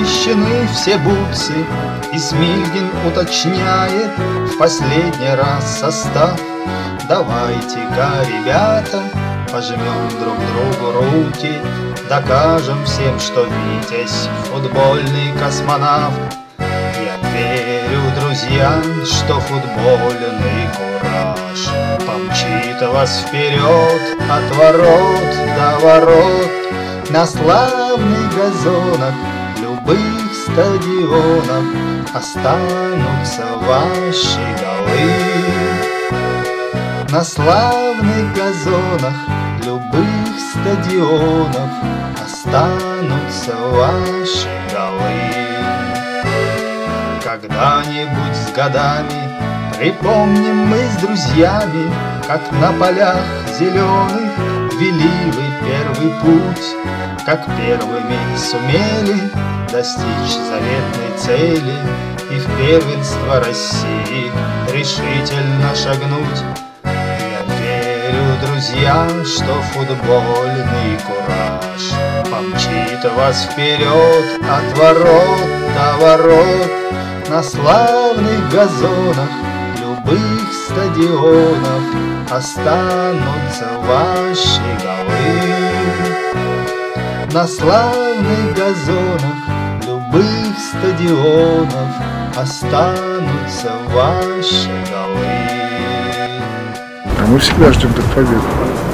Начищены все бутсы, и Смильгин уточняет в последний раз состав. Давайте-ка, ребята, пожмем друг другу руки, докажем всем, что Витязь футбольный космонавт. Я верю, друзья, что футбольный кураж помчит вас вперед от ворот до ворот. На славных газонах любых стадионов останутся ваши голы. На славных газонах любых стадионов останутся ваши голы. Когда-нибудь с годами припомним мы с друзьями, как на полях зеленых вели вы первый путь, как первыми сумели достичь заветной цели и в первенство России решительно шагнуть. Я верю, друзья, что футбольный кураж помчит вас вперед от ворот до ворот. На славных газонах любых стадионов останутся ваши голы. На славных газонах любых стадионов останутся ваши голы. А мы всегда ждем победы.